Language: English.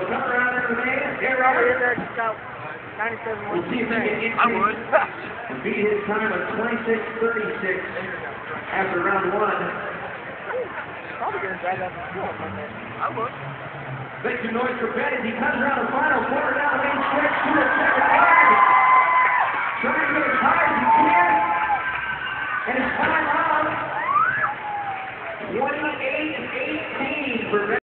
So come around there today. Yeah, Robert, in there just got 97 We'll see if he can increase. I would. And beat his time of 26:36 after round one. Probably going to drive that to school on Monday. I would. Make some noise for Ben as he comes around the final corner down the main stretch to a second hard. Trying to get as high as he can. And his time